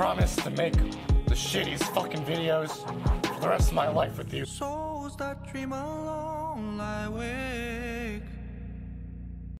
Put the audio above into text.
promise to make the shittiest fucking videos for the rest of my life with you. Souls that dream alone lie with